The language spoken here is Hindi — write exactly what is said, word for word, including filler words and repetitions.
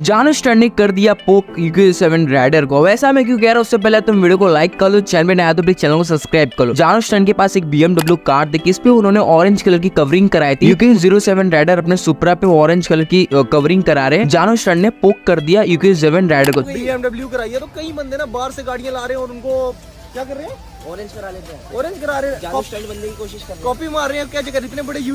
जानू स्टैंड ने कर दिया पोक यूके सेवन राइडर को। वैसा मैं क्यों कह रहा हूँ, उससे पहले तुम वीडियो को लाइक कर लो, चैनल में नया तो प्लीज चैनल को सब्सक्राइब कर लो। जानू स्टैंड के पास एक बीएमडब्ल्यू कार थी, इस पे उन्होंने ऑरेंज कलर की कवरिंग कराई थी। यूके ज़ीरो सेवन राइडर अपने सुपरा पे ऑरेंज कलर की कवरिंग करा रहे हैं। जानू स्टैंड ने पोक कर दिया यूके सेवन राइडर को। बीएमडब्ल्यू कराई है तो कई बंदे ना बाहर से गाड़ियां ला रहे हैं और उनको क्या कर रहे हैं, ऑरेंज करा लेते हैं, ऑरेंज करा रहे हैं, जानू स्टैंड बनने की कोशिश कर रहे हैं, कॉपी मार रहे हैं। क्या जगह इतने बड़े